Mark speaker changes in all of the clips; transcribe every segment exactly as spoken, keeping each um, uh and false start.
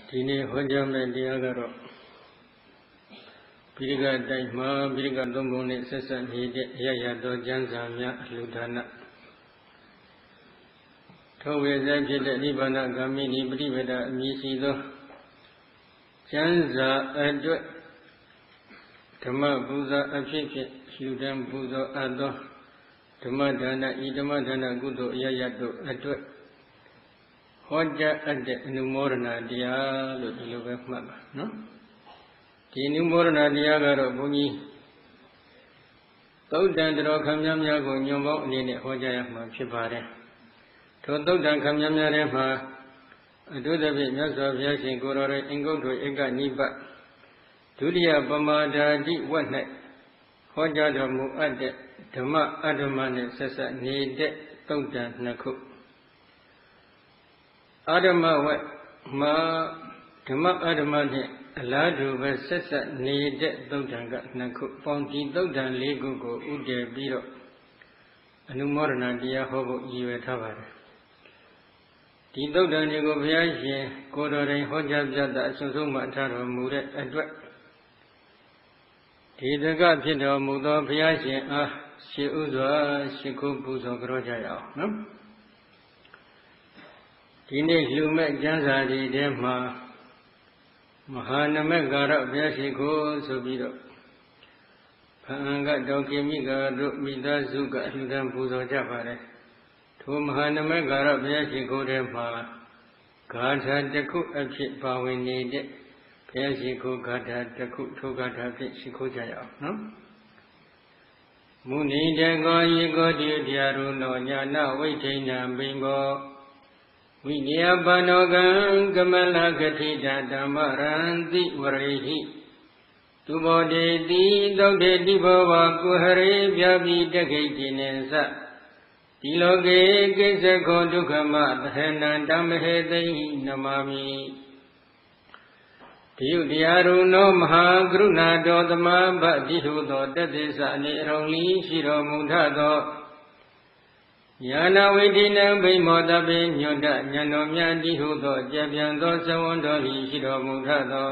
Speaker 1: ဒီနေ့ဟောကြားမယ့်တရားကတော့ပိဋကတိုက်မှာပိဋကသုံးပုံနဲ့ဆက်ဆက်နေတဲ့အရရသောကျမ်းစာများအလှူဒါနထောဝေဇာဖြစ်တဲ့နိဗ္ဗာန်ဂามိနီပฏิပဒအမည်ရှိသောကျမ်းစာအတွက်ဓမ္မပူဇာအဖြစ်ဖြင့်လှူဒန်းပူဇော်အပ်သောဓမ္မဒါနဤဓမ္မဒါနကုသိုလ်အရရတို့အတွက်ဟောကြားအပ်တဲ့အနုမောဒနာတရားလို့ဒီလိုပဲမှတ်ပါနော်ဒီအနုမောဒနာတရားကတော့ဘုန်းကြီးသုတ်တန်တော်ခမ်းများများကိုညွန်ပေါင်းအနေနဲ့ဟောကြားရမှာဖြစ်ပါတယ်ထိုသုတ်တန်ခမ်းများများထဲမှာအတုသဖြင့်မြတ်စွာဘုရားရှင်ကိုယ်တော်ရဲ့အင်္ဂုတ္တဧကနိဗ္ဗာန်ဒုတိယပမာဒာတိဝတ်၌ဟောကြားတော်မူအပ်တဲ့ဓမ္မအဓမ္မနဲ့ဆက်ဆက်နေတဲ့သုတ်တန်နှစ်ခုအဓမ္မဝတ်မှာဓမ္မအဓမ္မနဲ့အလားတူပဲဆက်ဆက်နေတဲ့သုတ်တံကနှစ်ခုပေါင်းဒီသုတ်တံလေးခုကိုဥတည်ပြီးတော့အနုမောဒနာတရားဟောဖို့ရည်ရွယ်ထားပါတယ်ဒီသုတ်တံတွေကိုဘုရားရှင်ကိုယ်တော်တိုင်ဟောကြားပြတာအဆုံးဆုံးမှထားတော်မူတဲ့အတွက်ဒီတကဖြစ်တော်မူသောဘုရားရှင်အားရှိဥစွာရှိခိုးပူဇော်ကြရအောင်နော်ဒီနေ့လူမဲ့ကျမ်းစာတွေထဲမှာမဟာနမကာရဘုရားရှိခိုးဆိုပြီးတော့ဖန်ကတောင်ကိမိကာတို့မိသားစုကအလှူဒါန်းပူဇော်ကြပါတယ်ထိုမဟာနမကာရဘုရားရှိခိုးထဲမှာဂါထာတစ်ခုအဖြစ်ပါဝင်နေတဲ့ဘုရားရှိခိုးဂါထာတစ်ခုထိုဂါထာဖြင့်ရှိခိုးကြရအောင်နော်မုနိတကောယေကောတိတရားရုဏောညာနာဝိဋ္ဌိဏံဘိံဘောဝိနည်းပန္နောကံကမလကတိတဓမ္မရံတိဝရိဟိသူဘောတေတိသုတ်တေတိဘောဝကုဟရေပြပိတခိတိနေသဒီလောကေကိစ္စခောဒုက္ခမသဟနံတမဟေသိနမမိဒီယုတရားရုဏောမဟာကရုဏာတော်သမဗတိဟုသောတသစ္စာအနေအရုံလီရှိတော်မူထသောညာနာဝိဒိနံဘိမောတပိညွတ်တဉာဏ်တော်မြတ်တိဟုသောကြပြန်သောသဝန္တော်လီရှိတော်မူထသော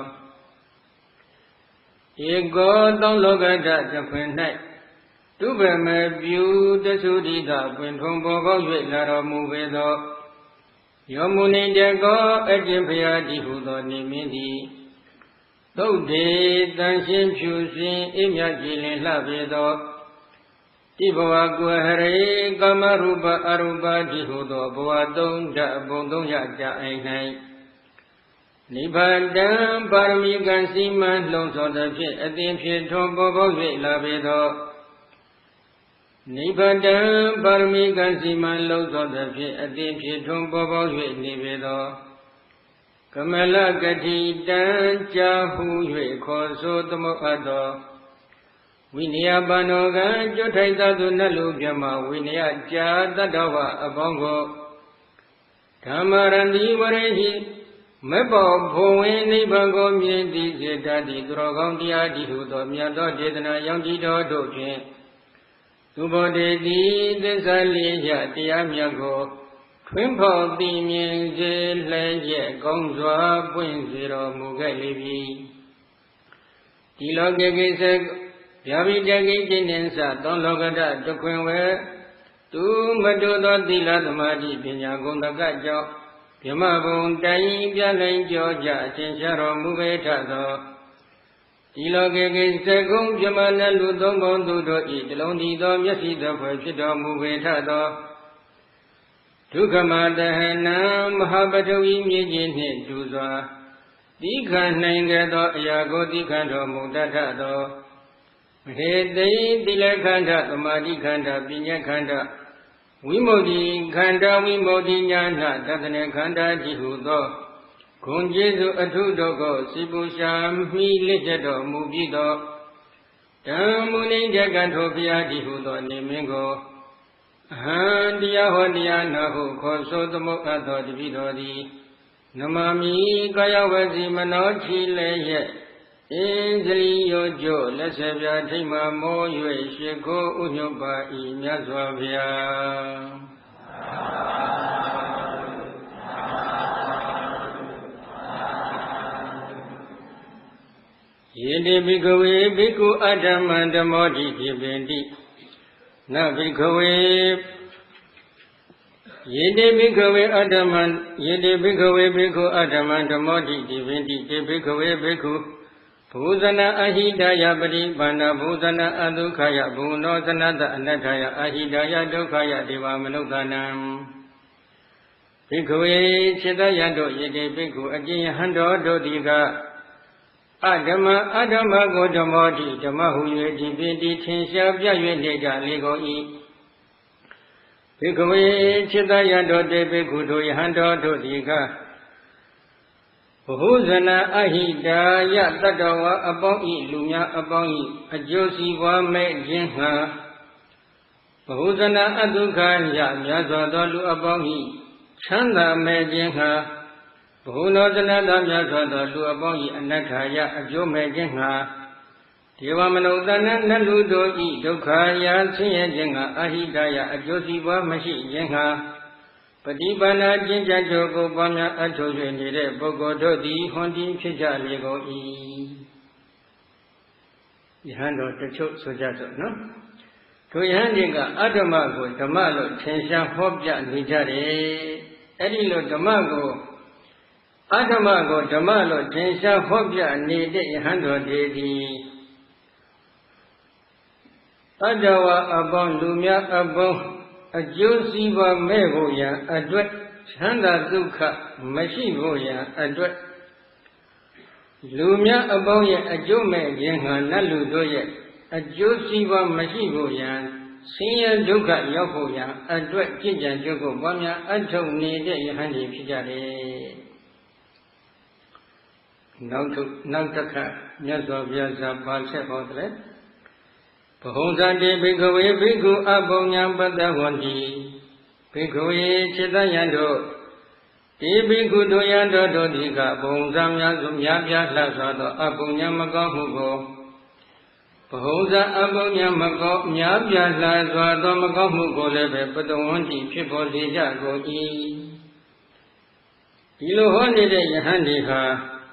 Speaker 1: ဧကောသုံးလောကဓာတ်တစ်ခွင်၌တုဗမေပြုတသုဒိတပင်ထုံပေါ်ပေါက်၍လာတော်မူပေသောယောမုနိတကောအကျင့်ဖျားတိဟုသောနေမင်းသည်သုတ်တေတန်ရှင်းဖြူစင်အိမြကြည်လင်လှပေသောတိဘဝကုဟရေကာမရူပအရူပတိဟုသောဘဝသုံးဓာတ်ဘုံသုံးရကြအိမ်၌နိဗ္ဗာန်တံပါရမီကံစီမံလှုံ့ဆော်သဖြင့်အသင်ဖြစ်ထွန်းပေါ်ပေါက်၍လာပေသောနိဗ္ဗာန်တံပါရမီကံစီမံလှုံ့ဆော်သဖြင့်အသင်ဖြစ်ထွန်းပေါ်ပေါက်၍နေပေသောကမလကတိတံကြာဟု၍ခေါ်ဆိုသမုတ်အပ်သောဝိနည်းပန္နောကံကျွတ်ထိုက်သောနတ်လူပြမဝိနည်းကြာတတ္တဝအပေါင်းကိုဓမ္မရဏိဝရေဟိမေဘောဘုံဝိနိဗ္ဗာန်ကိုမြင်သည်စေတတ်သည်သူတော်ကောင်းတရားတိဟုသောမြတ်သောဒေသနာရောင်ကြည်တော်တို့ဖြင့်သူဘောတေတိသစ္စာလေးရတရားမြတ်ကိုထွင်းဖော်သိမြင်စေလျက်ကောင်းစွာပွင့်စေတော်မူခဲ့လေပြီဒီလောကေကိစ္စဗျာပိတကိတိနိသသုံးလောကဓာတ်တခွင်ဝဲသူမတုသောသီလသမာဓိပညာဂုဏ်တကကြောင့်ဗြဟ္မဘုံတိုင်ပြလှန်ကြောကြအရှင်ရှားတော်မူပေထသောဒီလောကေကိစ္စကုံဗြဟ္မနလူသုံးပုံသူတို့ဤတလုံးဒီသောမျက်စိတော်ဖွယ်ဖြစ်တော်မူပေထသောဒုက္ခမတဟနံမဟာပထဝီမြေကြီးနှင့်တူစွာတိခံနိုင်ကြသောအရာကိုတိခံတော်မူတတ်သောမဟေတိတိလခန္ဓသမာဓိခန္ဓပညာခန္ဓဝိမု ക്തി ခန္ဓဝိမု ക്തി ညာနာတတနေခန္ဓာတိဟုသောဂုဏ်ကျေးဇူးအထုတို့ကိုစိပူရှာမိလက်ကျတော်မူပြီးသောဓမ္မုနိတကံထိုဘုရားတိဟုသောနေမင်းကိုအဟံတရားဟောတရားနာဟုခေါ်ဆိုသမုတ်အပ်သောတပိတော်သည်နမမိကာယဝစီမနောချီလည်းရဲ့အင်းစရိယောကျို့လက်ဆက်ပြထိတ်မှမော၍ရှိခိုးဥညွတ်ပါ၏မြတ်စွာဘုရားယေတိဘိကဝေဘိက္ခုအတ္တမံဓမ္မောတိတိပင်တိနဘိကဝေယေတိဘိကဝေအတ္တမံယေတိဘိကဝေဘိက္ခုအတ္တမံဓမ္မောတိတိပင်တိတေဘိကဝေဘိက္ခုဘူဇနာအဟိတယပရိပန္နဘူဇနာအဒုက္ခယဘူနောဇနတအနတ္ထယအဟိတယဒုက္ခယဒေဝမနုဿာနံဘိကဝေခြေတယံတို့ယေတိဘိက္ခုအကျဉ်ယဟံတော်တို့သည်ကအဓမ္မအဓမ္မကိုဓမ္မောတိဓမ္မဟု၍ဒီပင်ဒီထင်ရှားပြ၍နေကြလေကုန်၏ဘိကဝေခြေတယံတို့တေဘိက္ခုတို့ယဟံတော်တို့သည်ကဘဟုဇနာအဟိတာယတတ္တဝါအပေါင်းဤလူများအပေါင်းဤအကျိုးစီးပွားမဲ့ခြင်းငှာဘဟုဇနာအဒုက္ခယများစွာသောလူအပေါင်းဤချမ်းသာမဲ့ခြင်းငှာဘဟုနောဇနတများစွာသောလူအပေါင်းဤအနတ္ထယအကျိုးမဲ့ခြင်းငှာဒေဝမနုဿာနနတ်လူတို့ဤဒုက္ခယဆင်းရဲခြင်းငှာအဟိတာယအကျိုးစီးပွားမရှိခြင်းငှာပฏิပန္နာကျင့်ကြံကြိုးကိုပွားများအထောက်၍နေတဲ့ပုဂ္ဂိုလ်တို့သည်ဟွန်တီဖြစ်ကြလေကုန်၏ယဟန်တော်တချို့ဆိုကြစို့နော်တို့ယဟန်တွေကအဓမ္မကိုဓမ္မလို့ထင်ရှားဟောပြနေကြတယ်အဲ့ဒီလိုဓမ္မကိုအဓမ္မကိုဓမ္မလို့ထင်ရှားဟောပြနေတဲ့ယဟန်တော်တွေသည်တတ္တဝါအပေါင်းလူများအပေါင်းအကျိုးစီးပွားမဲ့ဖို့ရန်အတွက်ချမ်းသာဒုက္ခမရှိဖို့ရန်အတွက်လူများအပေါင်းရဲ့အကျိုးမဲ့ခြင်းဟာနတ်လူတို့ရဲ့အကျိုးစီးပွားမရှိဖို့ရန်ဆင်းရဲဒုက္ခရောက်ဖို့ရန်အတွက်ကြည်ကြံကြုတ်ကိုပွားများအထောက်နေတဲ့ယဟန်ကြီးဖြစ်ကြတယ်။နောက်တစ်နောက်တစ်ခါမြတ်စွာဘုရားစာပါဆက်ဟောတယ်ဘဟုဇတိဘိကဝေဘိက္ခုအပုညံပတ္တဝန္တိဘိကဝေခြေတယံတို့ဒီဘိက္ခုတို့ယံတို့တို့ဒီကဘုံဇံများစုများပြားလှစွာသောအပုညံမကောင်းမှုကိုဘဟုဇအပုညံမကောင်းများပြားလှစွာသောမကောင်းမှုကိုလည်းပဲပတ္တဝန္တိဖြစ်ပေါ်စေကြကုန်၏ဒီလိုဟောနေတဲ့ယဟန်ဒီဟာ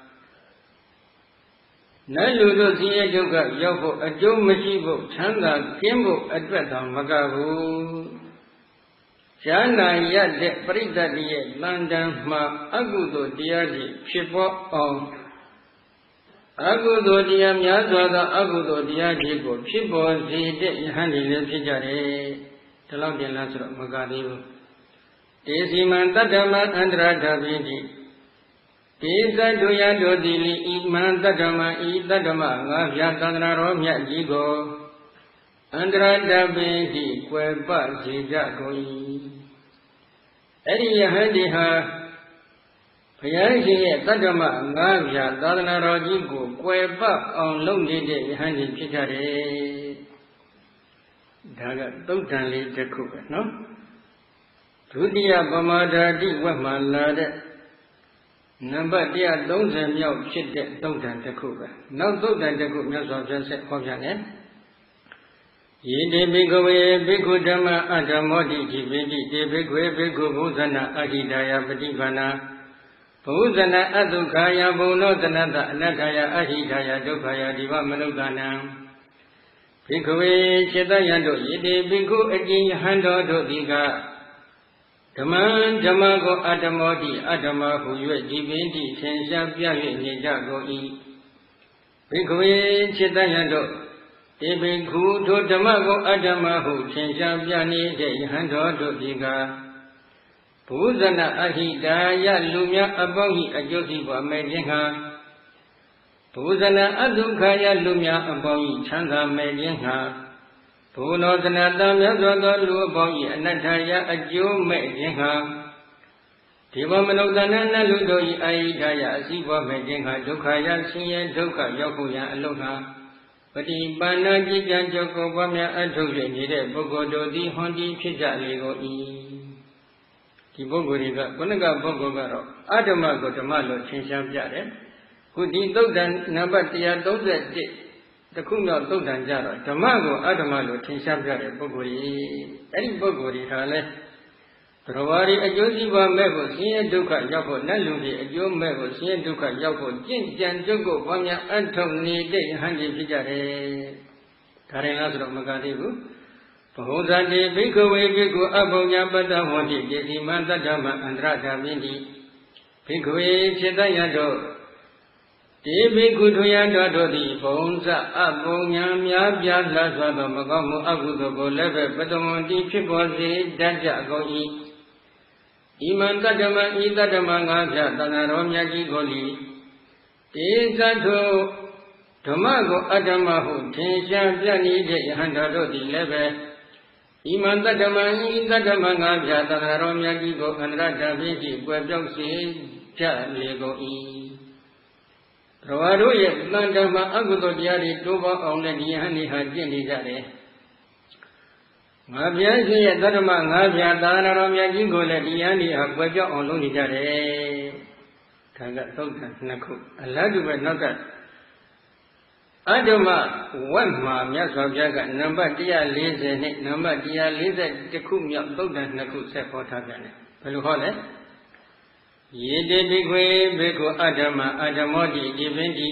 Speaker 1: နတ်လူတို့ဆင်းရဲဒုက္ခရောက်ဖို့အကျိုးမရှိဖို့ချမ်းသာကင်းဖို့အတွက်တောင်မကဘူးဈာနာရတဲ့ပရိသတ်ရဲ့လန္တန်မှာအကုသိုလ်တရားတွေဖြစ်ပေါ်အောင်အကုသိုလ်တရားများစွာသောအကုသိုလ်တရားတွေကိုဖြစ်ပေါ်စေတဲ့ယဟန်တွေလည်းဖြစ်ကြတယ်ဒီလောက်တင်လားဆိုတော့မကသေးဘူးတေစီမံတတ္တမအန္တရာဓပိတိဒီသတ္တုယတို့သည်လိဣမံတတ္တမဤတတ္တမငါးပြားသန္တရာတော်မြတ်ကြီးကိုအန္တရာတပိတိကွယ်ပစေကြကုန်၏အဲ့ဒီယဟန်ဒီဟာဘုရားရှင်ရဲ့တတ္တမငါးပြားသာသနာတော်ကြီးကိုကွယ်ပအောင်လုပ်နေတဲ့ယဟန်ဒီဖြစ်ကြတယ်ဒါကသုတ်တန်လေးတစ်ခုပဲနော်ဒုတိယပမာဒာတိဝတ်မှလာတဲ့နံပါတ်one thirtyမြောက်ဖြစ်တဲ့သုတ်တန်တစ်ခုပဲနောက်သုတ်တန်တစ်ခုမြတ်စွာဘုရားဆက်ဟောပြတယ်ယေတိဘိကဝေဘိက္ခုဓမ္မအဓမ္မောတိတိပိတိတေဘိက္ခွေဘိက္ခုဘုဇနာအဟိတာယပฏิပန္နာဘုဇနာအဒုက္ခယဘုံနောသနတအနတ္ထယအဟိတာယဒုက္ခယဒီဝမနုဿာနံဘိက္ခဝေခြေတယံတို့ယေတိဘိက္ခုအကျဉ်ယဟန်တော်တို့သည်ကဓမ္မဓမ္မကိုအတ္တမောတိအတ္တမဟု၍ဒီပင်တိသင်္ရှားပြ၍နေကြကုန်၏ဘိက္ခဝေခြေတယံတို့ဒီဘိက္ခုတို့ဓမ္မကိုအတ္တမဟုသင်္ရှားပြနေတဲ့ယဟန်တော်တို့သည်ကဘုဇနာအဟိတာယလူများအပေါင်း၏အကျိုးစီးပွားမဲ့ခြင်းဟာဘုဇနာအဒုက္ခယလူများအပေါင်း၏ချမ်းသာမဲ့ခြင်းဟာဘုနောသနတမြတ်စွာသောလူအပေါင်း၏အနတ္ထယအကျိုးမဲ့ခြင်းဟာဒီဘမနုဿာနနလူတို့၏အာဟိတယအစည်းပွားမဲ့ခြင်းဟာဒုက္ခယဆင်းရဲဒုက္ခရောက်ဖို့ရန်အလုံးဟာပฏิပန္နကြည်ကြံကြုတ်ကိုပွားများအထုတ်၍နေတဲ့ပုဂ္ဂိုလ်တို့သည်ဟွန်တီဖြစ်ကြလေကုန်၏ဒီပုဂ္ဂိုလ်တွေကခုနကပုဂ္ဂိုလ်ကတော့အဓမ္မကိုဓမ္မလို့ရှင်းရှင်းပြတယ်ခုဒီသုတ်တန်နံပါတ်one thirty-oneတခုတော့သုတ်တန်ကြတော့ဓမ္မကိုအဓမ္မလို့ထင်ရှားပြတဲ့ပုဂ္ဂိုလ်ကြီးအဲ့ဒီပုဂ္ဂိုလ်ဒီဟာလဲ Trawari Ajoziva Mego, Sia Duka Yako, Nalubi, Ajo Mego, Sia Duka Yako, Jin Jan Joko, Pamya Antoni, Day, Hanji Pijare, Karinazro Magadibu, Pahozandi, Biko, Biko, Aboya, Badawandi, Jesi Manda Dama, and Raja Vindi, Biko, Chedayado, Devi Kutuyanda Dodi, Ponza, Aboya, Mia, Lazado, Magamu, Abudo, Leve, Badawandi, Chipozi, Daja, Goi. Iman Tadama, Idadama, Tanaro, Yaki Goli, Tizato, Tomago, Adamahu, Tinsha, Piani, Handado, the Leve, Iman Tadama, Idadama, Tanaro, Yaki Go, and Raja Viti, Guadoxi, Lego E. Rawado, Mandama, Agudo, Diari, Toba, on the Diani, Hajini Jare. Mabiasi Dharma Navya Dana Yajigo Ladiani Akwaja on Lunijare Tanga Sultan Naku. Allah do not that. Adama one ma Yasajaga, number dear Liz, number dear Liz, the Kumya Sultan Naku Sepotagane. Peluhole Yede Bigwe Beko Adama Adamodi Divinity.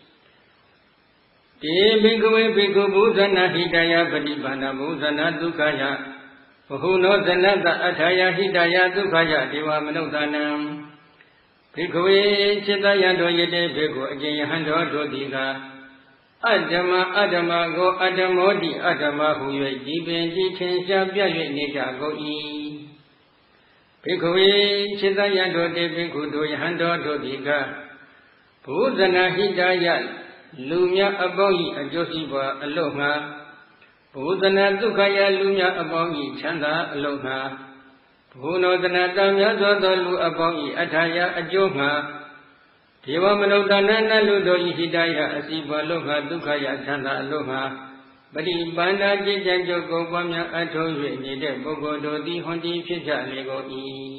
Speaker 1: Bhikkhave bhikkhu bhūzana hidaya padipana bhūzana dukkaya bhuno zanata athaya hidaya dukkaya deva manudhanam bhikkhave chittayanto yete bhikkhu ajayahanto dodhika adama adama go adamodi adama hu yue jibin ji thinsha pyat yue neja go I bhikkhave chittayanto te bhikkhu do yahanto dodhika bhūzana hidaya Lumia Aboyi, a Josiba, Aloha, Budana Dukaya Lumia Aboyi, Chanda, Aloha, Puno Danadamya Zodalu Aboyi, Ataya, Ajoha, Deva Manodana Ludo Hidaya, Asiba Loha, Dukaya, Chanda, Aloha, Badi Banda Jijanjo Gopamya Atoye, Nede Bogo Dodi, Hondi, Pija, Lego E.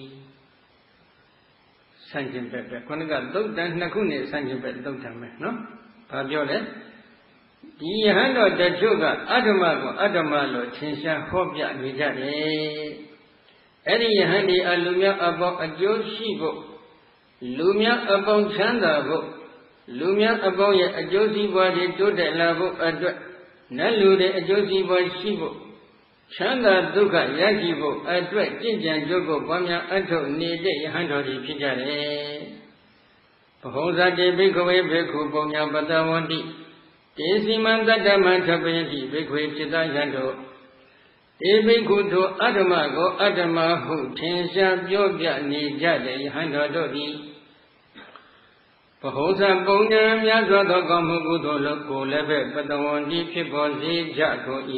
Speaker 1: Sanjim Pepe, Konaga, Dodan Nakune, Sanjim Pepe, Dotame, no? Pabiole, the hand of the Joga, Adamago, Adamalo, Chinsha, Hobia, Nijare. Any handy alumia about a Joshibo, Lumia about Chandabo, Lumia about a Josi body to the lavo, a Nalude, a Josi boy Shibo, Chanda Duka, Yajibo, a dread, Jinjan Jogo, Bamia, Anto, Nide, Handori, Pijare. Pahoza de Bhikkhave Bhikkhu Punya Badawandi Desimanta Dhammatabhayati Bhikkhu Chittayanto De Bhikkhu to Adamago Adamahu Tinsha Pyobya Nijade Handa Dodi Pahoza Punya Myazwado Gamugudo Loko Lebe Badawandi Pipozi Jako I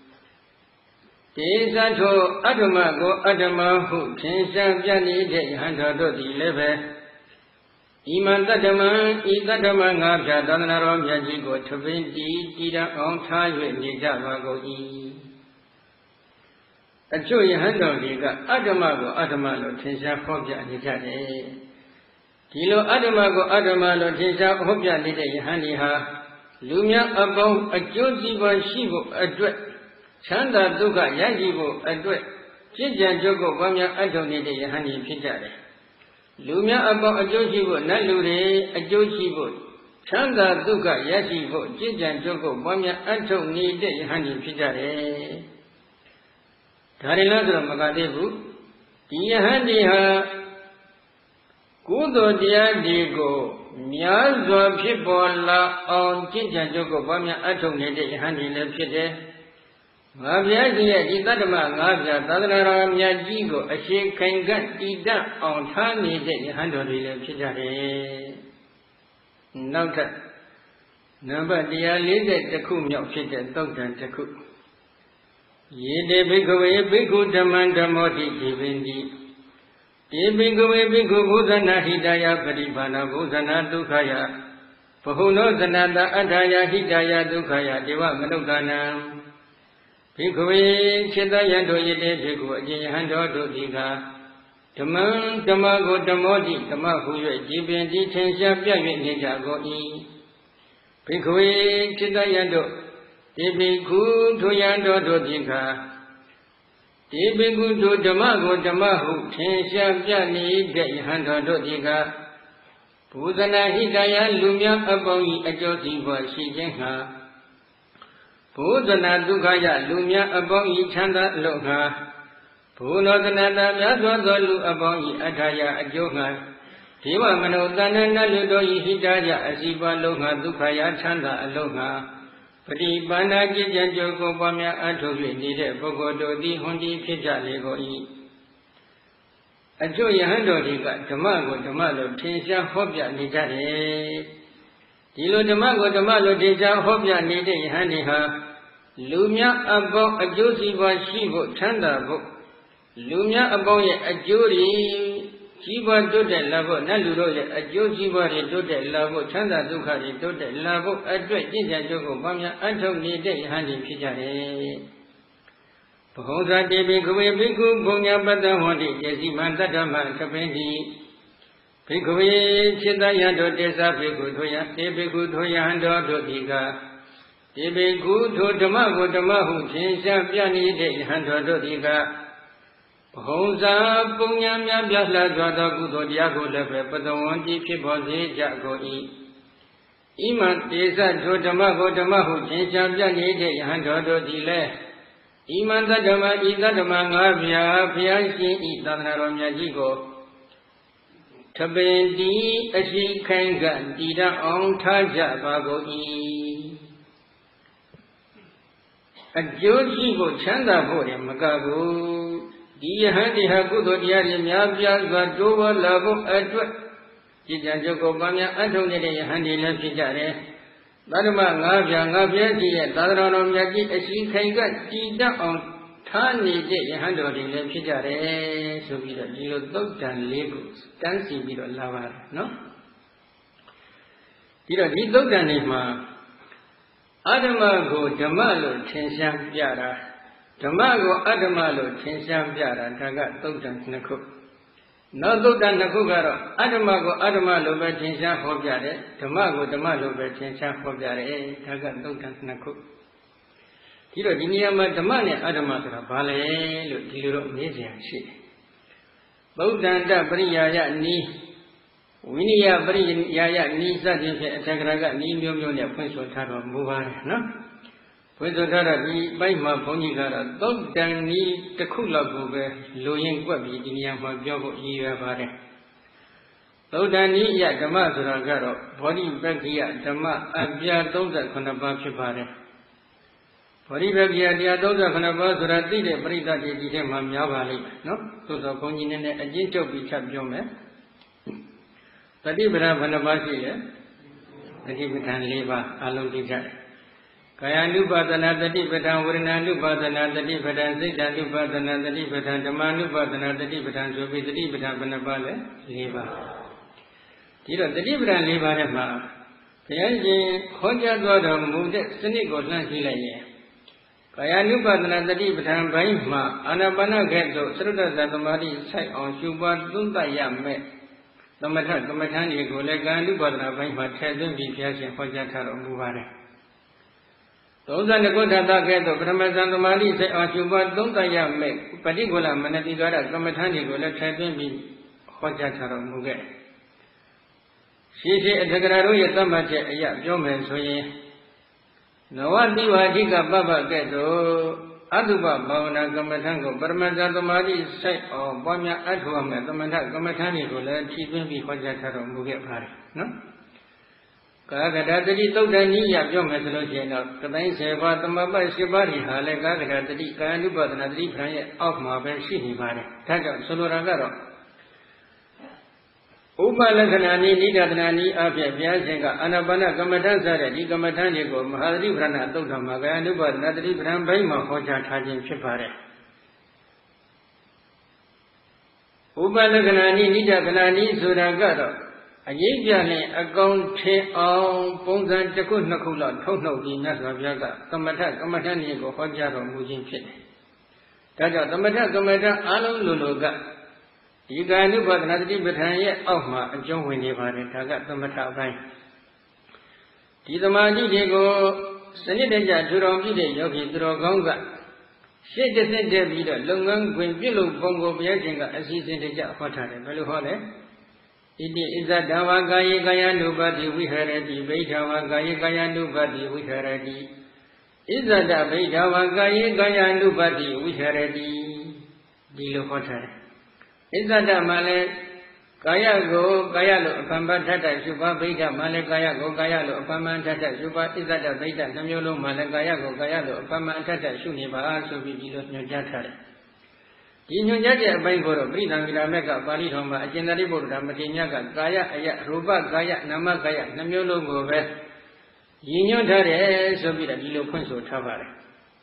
Speaker 1: Desato Adamago Adamahu Tinsha Pyanide Handa Dodi Lebe Iman Tadama, Idadama Ngabja, Danaro Yajigo, Tavindi, Dida on Tayu, Nijavago E. A Joy Handle Liga, Adamago, Adamalo, Tinsha Hobja Nijade. Kilo Adamago, Adamalo, Tinsha Hobja Nide Haniha, Lumia above a Josiba Shivo, a duet, Chanda Duga Yajibo, a duet, Chijan Jogo, Bamya Adonide Hani Pijare. Lumia about a Joshibo, Nalure, a Joshibo, Chanda Duka, Yashibo, Jijan Joko, Bamya Antoni, Day, Honey Pijare. Tarilazra Magadebu, Dia Handiha, Kudo Dia Digo, Miazwa Pipola on Jijan Joko, Bamya Antoni, Day, Honey Lepide. Mabiazi, Itadama, Navia, Tadara, Yajigo, a shake can get Ida on Tani, the hundred Pijare. Nota number the leader, the Kumya Pija, Doctor Taku. Ye de Bigaway, Bigu, Damanda Moti, Divindi. Ye Bigaway, Bigu, Buzana, Hidaya, Padipana, Buzana, Dukaya. For who knows another Adaya, Hidaya, Dukaya, Deva Manogana. Bhikkhave Chittayanto Yete Bhikkhu Ajayahanto Dodhika Dhammam Dhammago Dhammodi Dhamma hu yue jibin ji thinsha pyat yue neja go I Bhikkhave Chittayanto Te Bhikkhu Thuyanto Dodhika ဒီဘိက္ခုတို့ဓမ္မကိုဓမ္မဟုထင်ရှားပြနေတဲ့ယဟန်တော်တို့ဒီကဘူဇနာဟိတယလူများအပေါင်း၏အကျိုးစီးပွားရှိခြင်းဟာဘူဇနာဒုက္ခယလူများအပေါင်း၏ချမ်းသာအလို့ငါဘူနောသနတာများစွာသောလူအပေါင်း၏အထာယအကျိုးငါဒေဝမနောတဏ္ဍနလူတို့၏ဟိတယအစီပွားလုံးငါဒုက္ခယချမ်းသာအလို့ငါပရိပန္နာကြည်ကြံကြိုးကိုပွားများအထုတ်၍နေတဲ့ပုဂ္ဂိုလ်တို့သည်ဟွန်ဒီဖြစ်ကြလေကုန်၏အကျိုးယဟန်တော်တွေကဓမ္မကိုဓမ္မလို့ထင်ရှားဟောပြနေကြတယ်ဒီလိုဓမ္မကိုဓမ္မလို့ထင်ရှားဟောပြနေတဲ့ယဟန်တွေဟာလူများအပေါင်းအကျိုးစီးပွားရှိဖို့ချမ်းသာဖို့လူများအပေါင်းရဲ့အကျိုးတွေကြီးပွားတိုးတက်လာဖို့နတ်လူတို့ရဲ့အကျိုးကြီးပွားတွေတိုးတက်လာဖို့ချမ်းသာဒုက္ခတွေတိုးတက်လာဖို့အတွက်ကြင်ကြံကြိုးကိုပွားများအထောက်နေတဲ့ယဟန်တွေဖြစ်ကြတယ်ဘဂုံသာတေဘိကဝေဘိက္ခုဘုံညာပတ္တဝန္တိယေစီမံတတ္တမသပင်တိဘိကဝေจิตယံတို့တေသဘိက္ခုထိုယတေဘိက္ခုထိုယဟန်တော်တို့ဒီကတေဘိက္ခုထိုဓမ္မကိုဓမ္မဟုထင်ရှားပြနေတဲ့ယဟန်တော်တို့ဒီကဘဂုံသာပုံညာများပြလှစွာသောကုသိုလ်တရားကိုလည်းပဲပတဝန္တိဖြစ်ပေါ်စေကြကုန်၏ဣမံတေသထိုဓမ္မကိုဓမ္မဟုထင်ရှားပြနေတဲ့ယဟန်တော်တို့ဒီလည်းဣမံတဓမ္မဤတဓမ္မငါးပြာဘုရားရှင်ဤသာသနာတော်မြတ်ကြီးကိုထပင်တီအရှိခိုင်ကတည်တတ်အောင်ထားကြပါကုန်၏အကျိုးရှိဖို့ချမ်းသာဖို့လည်းမကဘူးဒီယဟန်ဒီဟာကုသိုလ်တရားတွေများပြားစွာတိုးပေါ်လာဖို့အတွက်ကြည်ကြံကြုတ်ကိုပွားများအထောက်နေတဲ့ယဟန်တွေလည်းဖြစ်ကြတယ်သတ္တမငါးပြာငါးပြာကြီးရဲ့သာသနာတော်မြတ်ကြီးအရှိခိုင်ကတည်တတ်အောင်ထားနေတဲ့ယဟန်တော်တွေလည်းဖြစ်ကြတယ်ဆိုပြီးတော့ဒီလိုသုတ်တန်လေးကိုတန်းစီပြီးတော့လာပါတယ်နော်ပြီးတော့ဒီသုတ်တန်တွေမှာအဓမ္မကိုဓမ္မလို့ထင်ရှားပြတာဓမ္မကိုအဓမ္မလို့ထင်ရှားပြတာဒါကသုတ်တန်နှစ်ခုနောက်သုတ်တန်နှစ်ခုကတော့အဓမ္မကိုအဓမ္မလို့ပဲထင်ရှားဟောပြတယ်ဓမ္မကိုဓမ္မလို့ပဲထင်ရှားဟောပြတယ်ဒါကသုတ်တန်နှစ်ခုဒီတော့ဒီနေရာမှာဓမ္မနဲ့အဓမ္မဆိုတာဘာလဲလို့ဒီလိုတော့မေးစရာရှိတယ်သုတ်တန်တပရိယာယနီးဝိနည်းပရိယာယနီးစသဖြင့်အထက်ကရာကနီးမျိုးမျိုးနဲ့ဖွင့်ဆိုထားတော်မူပါတယ်နော်ဖွင့်ဆိုထားတော့ဒီဘိုက်မှာဘုန်းကြီးကတော့သုတ်တန်နီးတစ်ခုလောက်ကိုပဲလိုရင်ကွက်ပြီးဒီနေရာမှာပြောဖို့ရည်ရွယ်ပါတယ်သုတ်တန်နီးယဓမ္မဆိုတာကတော့ဘောဓိပက္ခိယဓမ္မအပြာသုံးဆယ်ခုနှစ်ပါးဖြစ်ပါတယ်ဘောဓိပက္ခိယတရားသုံးဆယ်ခုနှစ်ပါးဆိုတာသိတဲ့ပရိသတ်တွေဒီထဲမှာများပါလိမ့်မယ်နော်သို့သောဘုန်းကြီးနည်းနည်းအကျဉ်းချုပ်ပြီးချက်ပြောမယ်တတိပဌာန်ဘယ်နှပါးရှိလဲတတိပဌာန်၄ပါးအလုံးသိကြတယ်ကာယ ानु ပါဒနာတတိပဌာန်ဝေဒနာ ानु ပါဒနာတတိပဌာန်စိတ် ानु ပါဒနာတတိပဌာန်ဓမ္မ ानु ပါဒနာတတိပဌာန်ဆိုပြီးတတိပဌာန်ဘယ်နှပါးလဲ၄ပါးဒီတော့တတိပဌာန်၄ပါးထဲမှာဘုရားရှင်ဟောကြားသွားတော်မူတဲ့စနစ်ကိုလှမ်းကြည့်လိုက်ရင်ကာယ ानु ပါဒနာတတိပဌာန်ဘိုင်းမှာအာနာပါနကဲ့သို့သရုပ်တသမာဓိစိုက်အောင်ရှုပွားသုံးသပ်ရမယ်သမထကမ္မထန်တွေကိုလည်းကာယ ानु ပါဒနာဘိုင်းမှာထည့်သွင်းပြီးဘုရားရှင်ဟောကြားထားတော်မူပါတယ်သုံးဆယ်ကုဋ္ဌတကဲ့သို့ပထမဇန်သမာဓိစိုက်အောင်ရှုပွားသုံးသပ်ရမယ်ပฏิကူလမနတိကာရကမ္မထန်တွေကိုလည်းထည့်သွင်းပြီးဟောကြားထားတော်မူခဲ့ရှိရှိအထက်ကရာတို့ရဲ့သတ်မှတ်ချက်အရပြောမယ်ဆိုရင်နဝတိဝါဓိကပပ္ပကဲ့သို့အတုပဘာဝနာကမ္မထံကိုပရမဇ္ဇသမာဓိစိုက်အောင်ပွားများအထောက်အမဲ့သမထကမ္မထံတွေကိုလည်းထီသွင်းပြီးဟောကြားထားတော်မူခဲ့ပါတယ်နော်ကာကတာတတိသုတ်တန်ဤရပြောမယ်ဆိုလို့ရှိရင်တော့ကတိုင်းဆယ်ပါးသမပတ်၈ပါးဒီဟာလည်းကာကတာတတိကာယ ानु ပါဒနာတတိပဌာန်ရဲ့အောက်မှာပဲရှိနေပါတယ်ဒါကြောင့်ဆိုလိုတာကတော့ဥပလက္ခဏာနိနိဒတနာနိအဖြစ်ဘုရားရှင်ကအာနာပါနကမ္မထစတဲ့ဒီကမ္မထတွေကိုမဟာသတိပဋ္ဌာန်သုတ်တော်မှာကာယ ानु ပါဒနာတတိပဌာန်ဘိုင်းမှာဟောကြားထားခြင်းဖြစ်ပါတယ်ဥပလက္ခဏာနိနိဒတနာနိဆိုတာကတော့အရေးပြနဲ့အကောင်ထင်အောင်ပုံစံတစ်ခုနှစ်ခုလောက်ထုတ်နှုတ်ပြီးမြတ်စွာဘုရားကကမ္မထကမ္မထတွေကိုဟောကြားတော်မူခြင်းဖြစ်တယ်ဒါကြောင့်သမထကမ္မထအလုံးလိုလိုကဒီကာယ ानु ပါဒနာတတိပဋ္ဌာန်ရဲ့အောက်မှာအကျုံးဝင်နေပါတယ်ဒါကသမထအပိုင်းဒီသမာဓိတွေကိုစနစ်တကျထူထောင်ပြည့်တဲ့ယောဂီသူတော်ကောင်းကရှေ့တစ်ဆက်တည်းပြီးတော့လုပ်ငန်းခွင်ပြုလုပ်ပုံကိုဘုရားရှင်ကအစီအစဉ်တကျဟောထားတယ်ဘယ်လိုဟောလဲဣတိဣဇဒဝါကာယေကာယ ानु ပတိဝိဟရတိဗိဓဝါကာယေကာယ ानु ပတိဝိဟရတိဣဇဒဗိဓဝါကာယေကာယ ानु ပတိဝိဟရတိဒီလိုဟောထားတယ်ဣဇဒမှာလည်းကာယကိုကာယလို့အပံပထတ္တရှုပါဗိဓမှာလည်းကာယကိုကာယလို့အပံပထတ္တရှုပါဣဇဒဗိဓနှမျိုးလုံးမှာလည်းကာယကိုကာယလို့အပံပထတ္တရှုနေပါဆိုပြီးဒီလိုညွှန်ကြားထားတယ်ဒီညွှန်ကြားတဲ့အပိုင်းကိုတော့ပရိသံဂိတာမက်ကပါဠိတော်မှာအကျဉ်းတရိပုတ္တရာမထေရမြတ်ကကာယအယရူပကာယနာမကာယနှမျိုးလုံးကိုပဲရည်ညွှန်းထားတယ်ဆိုပြီးတော့ဒီလိုဖွင့်ဆိုထားပါတယ်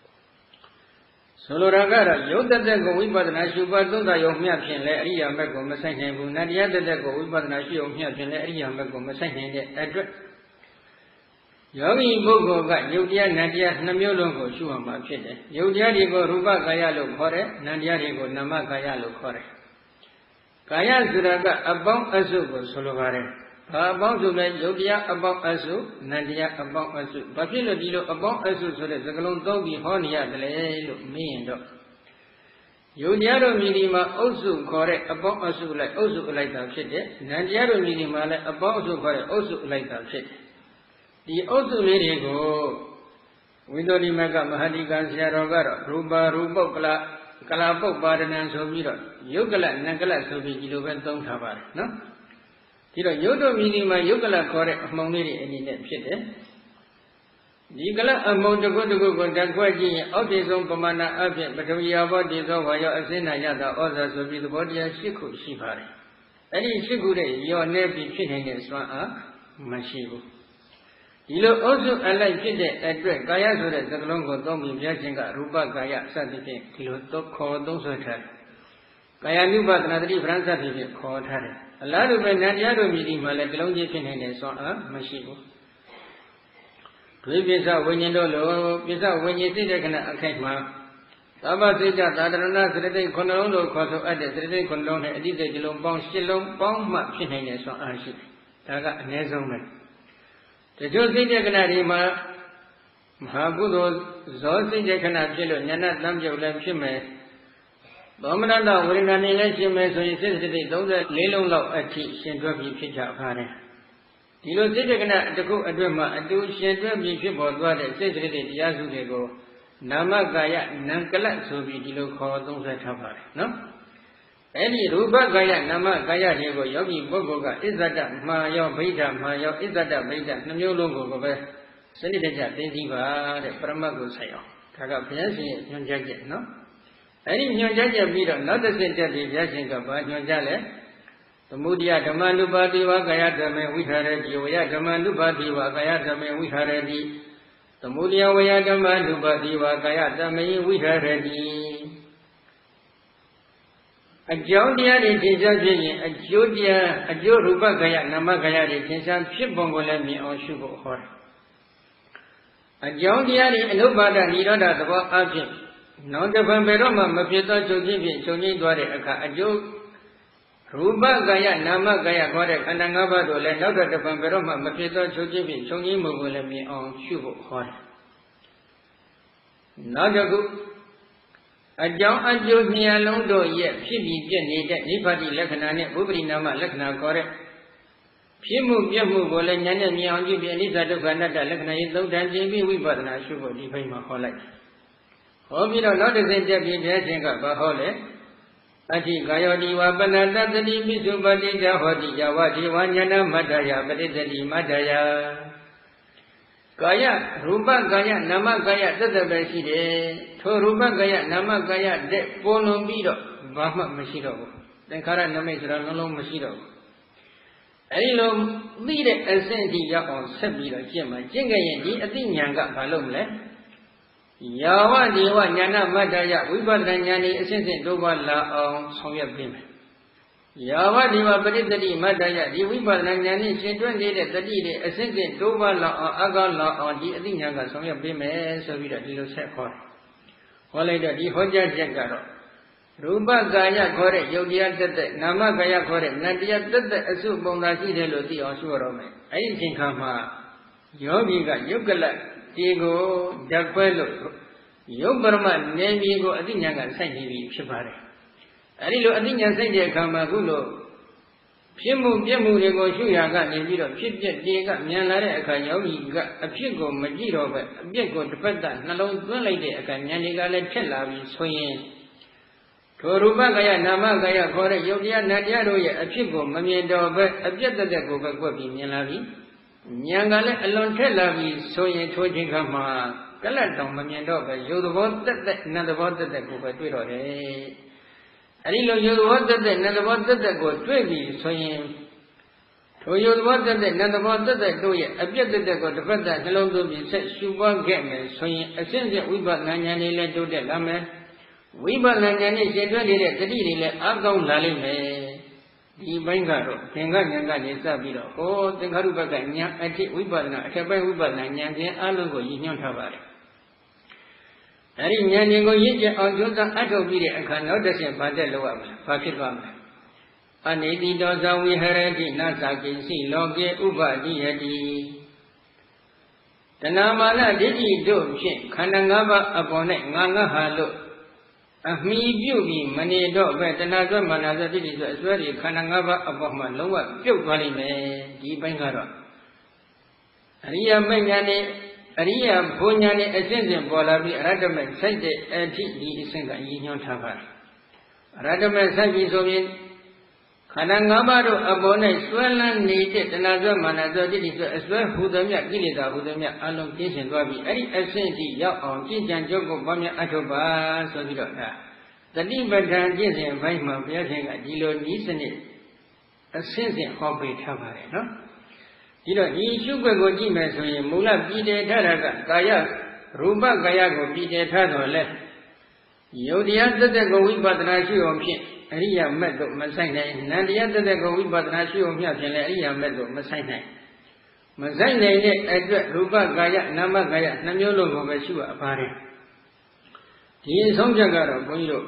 Speaker 1: ဆိုလိုတာကတော့ယုတ်တသက်ကိုဝိပဿနာရှုပါသုံးသရုံမျှဖြင့်လည်းအရိယာမက်ကိုမဆိုင်နိုင်ဘူးနတရားတသက်ကိုဝိပဿနာရှုုံမျှဖြင့်လည်းအရိယာမက်ကိုမဆိုင်နိုင်တဲ့အတွက်ယောဂီပုဂ္ဂိုလ်ကယုတ်တရားနတရားနှမျိုးလုံးကိုရှုရမှာဖြစ်တယ်ယုတ်တရားတွေကိုရူပကာယလို့ခေါ်တယ်နတရားတွေကိုနာမကာယလို့ခေါ်တယ်ကာယဆိုတာကအပေါင်းအစုကိုဆိုလိုပါတယ်ဘာအပေါင်းဆိုလဲယုတ်တရားအပေါင်းအစုနတရားအပေါင်းအစုဘာဖြစ်လို့ဒီလိုအပေါင်းအစုဆိုတဲ့စကားလုံးသုံးပြီးဟောနေရတယ်လဲလို့မေးရင်တော့ယုတ်တရားတို့မြည်ဒီမှာအုပ်စုခေါ်တဲ့အပေါင်းအစုလိုက်အုပ်စုလိုက်တာဖြစ်တယ်နတရားတို့မြည်ဒီမှာလည်းအပေါင်းအစုခေါ်တဲ့အုပ်စုလိုက်တာဖြစ်တယ်ဒီအုပ်စုလေးတွေကိုဝိသုဒ္ဓိမကမဟာဒီကဆရာတော်ကတော့ရူပါရူပုတ်ကလကလာပုတ်ပါဒနံဆိုပြီးတော့ယုတ်ကလနံကလဆိုပြီးဒီလိုပဲသုံးထားပါတယ်နော်ဒီတော့ယုတ်တို့မြည်ဒီမှာယုတ်ကလခေါ်တဲ့အမှုံလေးတွေအနေနဲ့ဖြစ်တယ်ဒီကလအမှုံတစ်ခုတစ်ခုကိုတက်ခွက်ကြည့်ရင်အောက်တည်ဆုံးပမာဏအဖြစ်ပထဝီယာဘောတည်သောဝါရောအစင်းနာရတာဩဇာဆိုပြီးသဘောတရား၈ခုရှိပါတယ်အဲ့ဒီ၈ခုနဲ့ရောနေပြီးဖြစ်နေတဲ့စွမ်းအားမရှိဘူးဒီလိုအုပ်စုအလိုက်ဖြစ်တဲ့အတွက်ကာယဆိုတဲ့သကလုံးကိုသုံးပြီးဘုရားရှင်ကရူပကာယစသဖြင့်ဒီလိုသုံးခေါ်သုံးဆွဲထားတယ်ကာယ ानु ပသနာတိဗြဟ္မစသဖြင့်ခေါ်ထားတယ်အလားတူပဲနံတရားတို့မြည်ဒီမှာလည်းကလုံးကြီးဖြစ်နေတဲ့စွမ်းအားမရှိဘူးဒွေပိစဝိညာဉ်တို့လိုပိစဝိညာဉ်စိတ်တဲ့ခဏအခိုက်မှာသဗ္ဗစိတ်တသာတရဏစရတိတ်ခုနှလုံးတို့ခေါ်ဆိုအပ်တဲ့စရတိတ်ခုနှလုံးနဲ့အတိတ်ဒီလုံးပေါင်း၈လုံးပေါင်းမှဖြစ်နေတဲ့စွမ်းအားရှိတယ်ဒါကအနည်းဆုံးပဲတချို့စိတ်တဲ့ခဏဒီမှာမဟာကုသိုလ်ဇောစိတ်တဲ့ခဏဖြစ်လို့ဉာဏ်တမ်းပြုတ်လည်းဖြစ်မယ်သောမနတဝေဒနာနေလည်းရှင်မယ်ဆိုရင်စိတ်စိတ်တိတ်၃၄လုံးလောက်အထိရှင်တွဲပြီးဖြစ်ကြပါတယ်ဒီလိုစိတ်တက္ကနာတစ်ခုအတွင်းမှာအတူရှင်တွဲပြီးဖြစ်ပေါ်သွားတဲ့စိတ်စိတ်တိတ်တရားစုတွေကိုနာမကာယနံကလတ်ဆိုပြီးဒီလိုခေါ်သုံးဆွဲထားပါတယ်နော်အဲ့ဒီရူပကာယနာမကာယတွေကိုယောဂီပုဂ္ဂိုလ်ကဣဇဒမှာရောဗိဓမှာရောဣဇဒဗိဓနှမျိုးလုံးကိုပဲစနစ်တကျသိသိပါတဲ့ပရမတ်ကိုဆိုင်အောင်ဒါကဘုရားရှင်ရဲ့ညွှန်ကြားချက်နော်အဲ့ဒီညွှန်ကြားချက်ပြီးတော့နောက်တစ်ဆင့်တက်ပြီးဘုရားရှင်ကဘာညွှန်ကြားလဲသမုဒယဓမ္မနုပါတိဝကာယဓမ္မေဝိဟာရတိဝယဓမ္မနုပါတိဝကာယဓမ္မေဝိဟာရတိသမုဒယဝယဓမ္မနုပါတိဝကာယဓမ္မေဝိဟာရတိအကြောင်းတရားတွေသင်္ချာဖြစ်ရင်အကျိုးတရားအကျိုးရူပကာယနာမကာယတွေသင်္ချာဖြစ်ပုံကိုလည်းမြင်အောင်ရှုဖို့ဟောတယ်အကြောင်းတရားတွေအနုပါဒနိရောဓသဘောအဖြစ်နောက်တစ်ဖန်ဘယ်တော့မှမဖြစ်သောချုပ်ချင်းဖြင့်ချုပ်ငိမ့်သွားတဲ့အခါအကျိုးရူပကာယနာမကာယခေါ်တဲ့ခန္ဓာ၅ပါးတို့လည်းနောက်တစ်ဖန်ဘယ်တော့မှမဖြစ်သောချုပ်ချင်းဖြင့်ချုပ်ငိမ့်မှုကိုလည်းမြင်အောင်ရှုဖို့ဟောတယ်နောက်တစ်ခုအကြောင်းအကျိုးမြင်လုံးတို့ရဲ့ဖြစ်ပြီးပြည့်နေတဲ့နိဗ္ဗာန်လက္ခဏာနဲ့ဘုပ္ပရိနာမလက္ခဏာခေါ်တဲ့ဖြစ်မှုပြည့်မှုကိုလည်းဉာဏ်နဲ့မြင်အောင်ကြည့်ပြီးအနိစ္စဒုက္ခအနတ္တလက္ခဏာရေးသုံးတန်ခြင်းပြီးဝိပဿနာရှုဖို့ဒီဘိုင်းမှာဟောလိုက်ဟောပြီးတော့နောက်တစ်ဆင့်တက်ပြီးဘုရားရှင်ကဘာဟောလဲအဋ္ဌိကာယောတိဝပဏတတတိပိစုပတိတဟောတိယဝတိဝဉာဏမတ္တယပရိသတိမတ္တယကာယရူပကာယနာမကာယသက်သက်ပဲရှိတယ်ထိုရူပကာယနာမကာယတဲ့ပေါ်လွန်ပြီးတော့ဘာမှမရှိတော့ဘူးသင်္ခါရနမိတ်ဆိုတာလုံးလုံးမရှိတော့ဘူးအဲဒီလိုသိတဲ့အဆင့်အထိရောက်အောင်ဆက်ပြီးတော့ကျင့်မှာကျင့်ကြရင်ဒီအသိဉာဏ်ကဘာလုပ်မလဲယာဝဒီဝဉာဏမတ္တယဝိပဿနာဉာဏ်ဤအစဉ်စဉ်တိုးပွားလာအောင်ဆောင်ရွက်ပေးမယ်ယာဝဒီဝပရိသတိမတ္တယဒီဝိပဿနာဉာဏ်ဤရှင်တွဲနေတဲ့တတိတွေအစဉ်စဉ်တိုးပွားလာအောင်အကောင်းလာအောင်ဒီအသိဉာဏ်ကဆောင်ရွက်ပေးမယ်ဆိုပြီးတော့ဒီလိုဆက်ခေါ်တယ်ဟောလိုက်တော့ဒီဟောကြားချက်ကတော့ရူပကာယခေါ်တဲ့ယုတ်တရားတက်တဲ့နာမကာယခေါ်တဲ့နတ်တရားတက်တဲ့အစုပုံသာရှိတယ်လို့သိအောင်ရှုရတော့မယ်အဲ့ဒီအချိန်ခါမှာယောဂီကယုတ်ကလတ်ဒီကိုဓာတ်ခွဲလို့ယုတ်ပရမနေပြီကိုအသိဉာဏ်ကစိုက်နေပြီဖြစ်ပါတယ်အဲဒီလိုအသိဉာဏ်စိုက်တဲ့အခါမှာခုလိုဖြစ်မှုပြက်မှုတွေကိုရှုရကနေပြီးတော့ဖြစ်ပြက်တွေကမြန်လာတဲ့အခါယောဂီကအဖြစ်ကိုမကြည့်တော့ပဲအပြက်ကိုတစ်ဖက်တနှလုံးသွင်းလိုက်တဲ့အခါဉာဏ်တွေကလည်းထက်လာပြီးဆိုရင်ထိုရူပကယနာမကယခေါ်တဲ့ယုတ်တရားနတ်တရားတို့ရဲ့အဖြစ်ကိုမမြင်တော့ပဲအပြက်တက်တက်ကိုပဲကွက်ပြီးမြင်လာပြီးဉာဏ်ကလည်းအလွန်ထက်လာပြီးဆိုရင်ထိုချိန်ခါမှာကလတ်တောင်မမြင်တော့ပဲယုတ်သဘောတက်တက်နတ်သဘောတက်တက်ကိုပဲတွေ့တော့တယ်အဲဒီလိုယုတ်သဘောတက်တက်နတ်သဘောတက်တက်ကိုတွေ့ပြီးဆိုရင်ထိုယုတ်သဘောတက်တက်နတ်သဘောတက်တက်တို့ရဲ့အပြည့်တက်တက်ကိုတစ်ဖက်သက်နှလုံးသွင်းပြီးဆက်ရှုပွားခဲ့မယ်ဆိုရင်အစဉ်စဉ်ဝိပဿနာဉာဏ်လေးလည်းတိုးတက်လာမယ်ဝိပဿနာဉာဏ်နဲ့ရှင်းတွဲနေတဲ့တတိတွေလည်းအကောင်းလာလိမ့်မယ်ဒီဘိုင်းကတော့သင်္ကဉာဏ်ကနေစပြီးတော့ဟောသင်္ခါရုပ္ပကဉာဏ်အထိဝိပဿနာအထက်ပိုင်းဝိပဿနာဉာဏ်ဖြင့်အလုံးကိုရည်ညွှန်းထားပါတယ်အဲဒီဉာဏ်တွေကိုရည်ကျက်အောင်ကြိုးစားအထောက်ပြီးတဲ့အခါနောက်တစ်ဆင့်ဘာတက်လို့ရမလဲဘာဖြစ်သွားမလဲအနေတိတောဇဝိဟရတိနသကိစီလောကေဥပတိယတိတဏမာနဒိဋ္ဌိတို့ဖြင့်ခန္ဓာ၅ပါးအပေါ်၌ငါငါဟာလို့အမိပြုပြီးမနေတော့ပဲတဏှာစွဲမာနစွဲဒိဋ္ဌိစွဲအစွဲတွေခန္ဓာ၅ပါးအပေါ်မှာလုံးဝပြုတ်သွားလိမ့်မယ်ဒီပိုင်းကတော့အရိယမဉ္ဇဉ်နဲ့အရိယဘုံဉာဏ်နဲ့အစဉ်စဉ်ပေါ်လာပြီးအရဟတမေစိုက်တဲ့အထိဒီအစဉ်ကရည်ညွှန်းထားပါတယ်အရဟတမေစိုက်ပြီးဆိုရင်ခန္ဓာ၅ပါးတို့အပေါ်၌စွဲလန်းနေတဲ့တဏှာစွဲမာနစွဲဒိဋ္ဌိစွဲအစွဲဟူသည်မြကိလေသာဟူသည်မြအလုံးကျင်းစင်သွားပြီးအဲ့ဒီအစဉ်ထိရောက်အောင်ကြည်ကြံကြုတ်ကိုပွားများအထောက်ပါဆိုပြီးတော့ဒါတတိပဋ္ဌာန်ကျင့်စဉ်ဘိုင်းမှာဘုရားရှင်ကဒီလိုဤစနစ်အစဉ်စဉ်ဟောပေးထားပါတယ်နော်ဒီတော့ဒီရှုွက်ကိုကြည့်မယ်ဆိုရင်မူလပြည်တည်ထားတာကကာယရူပကာယကိုပြည်တည်ထားတော့လဲယုတ်တရားသက်သက်ကိုဝိပဿနာရှုအောင်ဖြင့်အရိယာမက်တို့မဆိုင်နိုင်နန္တရားသက်သက်ကိုဝိပဿနာရှုအောင်မျှဖြင့်လဲအရိယာမက်တို့မဆိုင်နိုင်မဆိုင်နိုင်တဲ့အတွက်ရူပကာယနာမကာယနှမျိုးလုံးကိုပဲရှုရပါတယ်ဒီအဆုံးဖြတ်ကတော့ဘုန်းကြီးတို့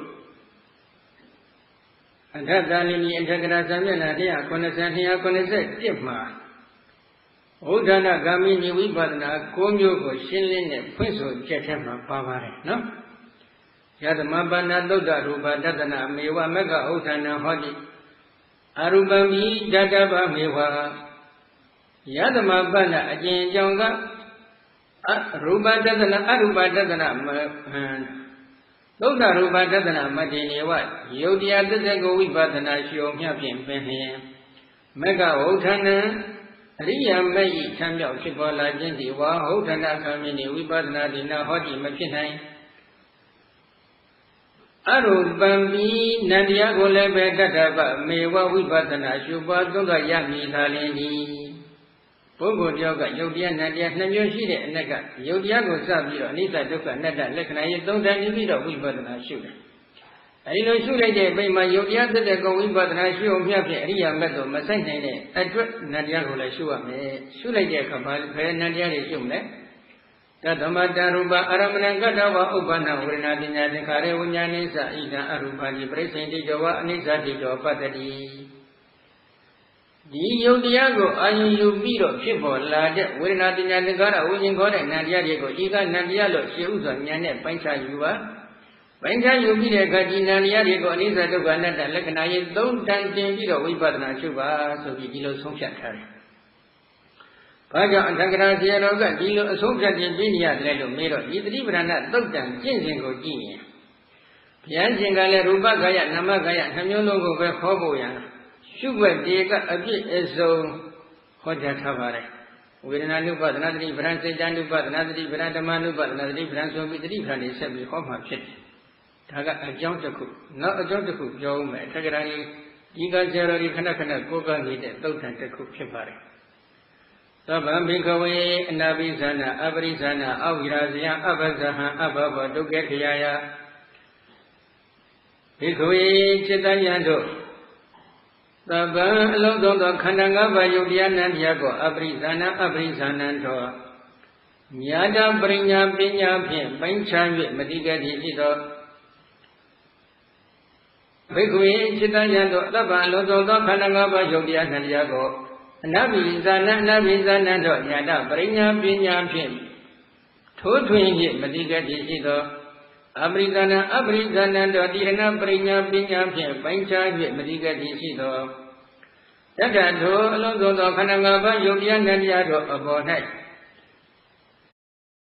Speaker 1: အထက်သာလင်းကြီးအထက်ကရာဇာမျက်နှာone hundred ninety-two ninety-oneမှာဘုဒ္ဓနာဂามိနိဝိပဿနာ၉မျိုးကိုရှင်းလင်းတဲ့ဖွင့်ဆိုချက်ထဲမှာပါပါတယ်နော်ယသမပန္နသုဒ္ဓရူပတတနာမေဝမကဥဋ္ဌာဏဟောတိအရူပမိဓတ္တဗမေဝယသမပန္နအကျဉ်အကြောင်းကအရူပတတနာအရူပတတနာသုဒ္ဓရူပတတနာမတ္တိနေဝယုတ်တရားသစ္စာကိုဝိပဿနာရှုအောင်မျှဖြင့်ပင်လျင်မကဥဋ္ဌာဏအရိယာမေဤထံမြောက်ဖြစ်ပေါ်လာခြင်းဒီဝါဟုတ်တနာခံမြင်နေဝိပဿနာဒီနာဟောတိမဖြစ်နိုင်အရူပံမိနန္တရားကိုလည်းပဲတတ္တဗမေဝဝိပဿနာရှုပွားသုံးကရမည်လာလင်ဒီပုဂ္ဂိုလ်တယောက်ကယုတ်တရားနန္တရားနှစ်မျိုးရှိတဲ့အနက်ကယုတ်တရားကိုစပြီးတော့အနိစ္စဒုက္ခအနတ္တလက္ခဏာရေးသုံးတန်ပြီးတော့ဝိပဿနာရှုတယ်အဲဒီလိုရှုလိုက်တဲ့အချိန်မှာယုတ်တရားသက်တဲ့ကိုဝိပဿနာရှုအောင်မျှဖြင့်အရိယာမက်တို့မဆိုင်နိုင်တဲ့အတွက်နန္တရားကိုလည်းရှုရမယ်ရှုလိုက်တဲ့အခါမှာဘယ်နန္တရားတွေရှုမလဲတသမတရူပအာရမဏကတ္တဝဥပ္ပန္နဝေဒနာပညာသင်္ခါရဝိညာဉ်နိစ္စဣဒံအရူပတိပရိစ္ဆေတိတောဝအနိစ္စတိတောပတ္တိဒီယုတ်တရားကိုအာရုံယူပြီးတော့ဖြစ်ပေါ်လာတဲ့ဝေဒနာပညာသင်္ခါရဝိညာဉ်ခေါ်တဲ့နန္တရားတွေကိုဤကနန္တရားလို့ရှင်းဥစွာဉာဏ်နဲ့ပိုင်းခြားယူပါပိုင်းခြားယူပြီးတဲ့အခါဒီနန္တရားတွေကိုအနိစ္စဒုက္ခအနတ္တလက္ခဏာရေးသုံးတန်တင်ပြီးတော့ဝိပဿနာရှုပါဆိုပြီးဒီလိုဆုံးဖြတ်ထားတယ်။ဘာကြောင့်အထက်ကရာဆရာတော်ကဒီလိုအဆုံးဖြတ်တင်ပြီးနေရတယ်လို့မေးတော့ဒီသတိပဋ္ဌာန်သုတ်တံကျင့်စဉ်ကိုကြည့်ရင်ဘုရားရှင်ကလည်းရူပကာယနာမကာယနှမျိုးလုံးကိုပဲဟောဖို့ရန်ရှုွက်တေကအပြည့်အစုံဟောကြားထားပါတယ်။ဝေဒနာနုပဒနာတိပ္ပံစေတနုပဒနာတိပ္ပံဓမ္မနုပဒနာတိပ္ပံဆိုပြီးသတိပဋ္ဌာန်လေးဆက်ပြီးဟောမှာဖြစ်တယ်။ဒါကအကြောင်းတစ်ခုနောက်အကြောင်းတစ်ခုပြောဦးမယ်အထက်ကရာကြီးဒီကဆရာတော်ကြီးခဏခဏကိုးကားနေတဲ့သုတ်တံတစ်ခုဖြစ်ပါတယ်သဗ္ဗံဘိကဝေအနာပိသနာအပရိသနာအဝိရာဇယအဘဇဟံအဘဘောဒုက္ခခရာယဘိကဝေจิตတယံတို့သဗ္ဗံအလုံးစုံသောခန္ဓာ၅ပါးယုတ်တရားနံတရားကိုအပရိသနာအပရိသနာတော်ညာတပရိညာပညာဖြင့်ပိုင်းခြား၍မတိကတိဖြစ်သောဘိကဝေจิตတယံတို့သဗ္ဗံအလုံးစုံသောခန္ဓာ၅ပါးယုတ်တရားနံတရားကိုအနဘိဇာနအနဘိဇာနတို့ညာတပရိညာပညာဖြင့်ထိုးထွင်း၍မတိကတိရှိသောအပရိသနာအပရိသနာတို့ဒီအနာပရိညာပညာဖြင့်ပိုင်းခြား၍မတိကတိရှိသောတတ္တတို့အလုံးစုံသောခန္ဓာ၅ပါးယုတ်တရားနဲ့တရားတို့အပေါ်၌